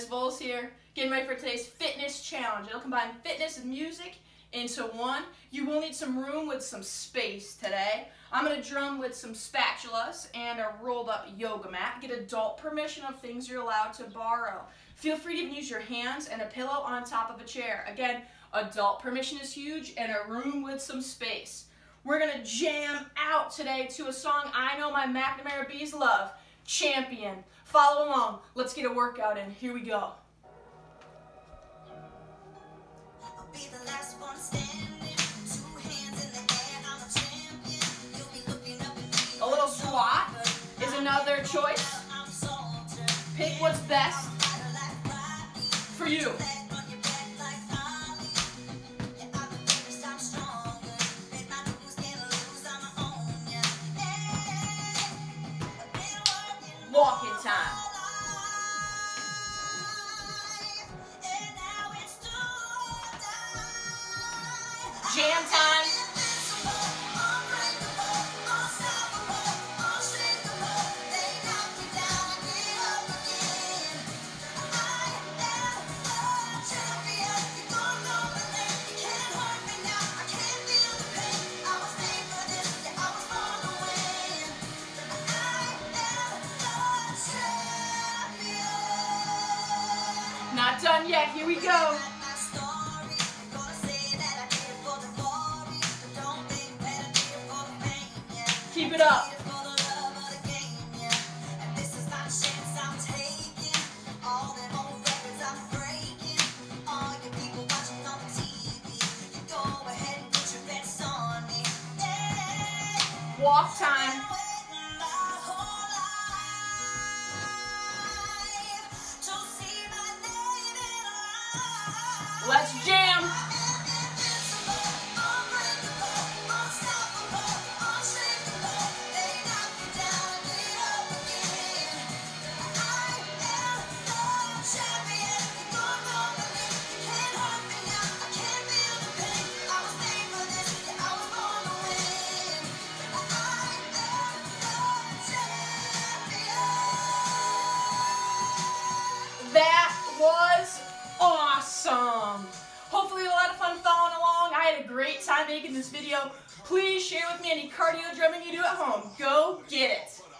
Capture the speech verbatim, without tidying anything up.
Miss Volz here, getting ready for today's fitness challenge. It'll combine fitness and music into one. You will need some room with some space today. I'm going to drum with some spatulas and a rolled up yoga mat. Get adult permission of things you're allowed to borrow. Feel free to even use your hands and a pillow on top of a chair. Again, adult permission is huge and a room with some space. We're going to jam out today to a song I know my McNamara Bees love, Champion. Follow along. Let's get a workout in. Here we go. I'll be the last one standing. Two hands in the air, I'm a champion. You'll be looking up at me. A little squat is another choice. Pick what's best for you. Walking time. Jam time. Not done yet, here we go. Keep it up. Walk time. Let's jam. That was awesome. Hopefully you had a lot of fun following along. I had a great time making this video. Please share with me any cardio drumming you do at home. Go get it.